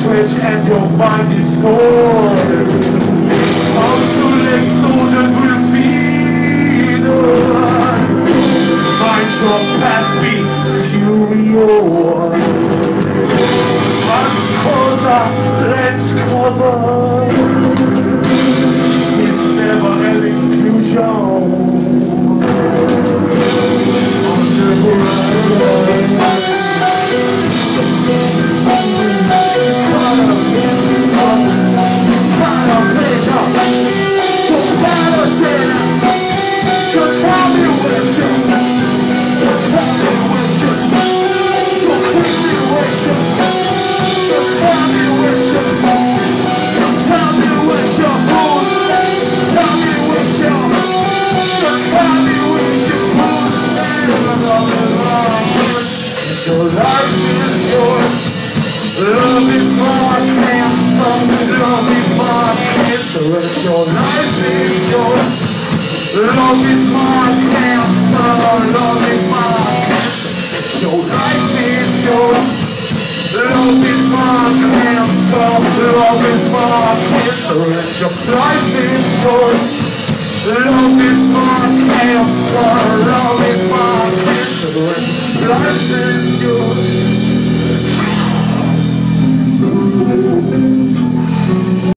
switch and your mind is stored. Ultra-lit soldiers will feed us. Mind your past, be furious. Us closer, let's cover. It's never-ending fusion. Your life is yours. Love is more cancer. Love is more cancer. Your life is yours. Love is more cancer. Love is more cancer. Your life is yours. Love is more cancer. Love is more cancer. Your life is yours. Love is more cancer. Love is more cancer. Life is yours.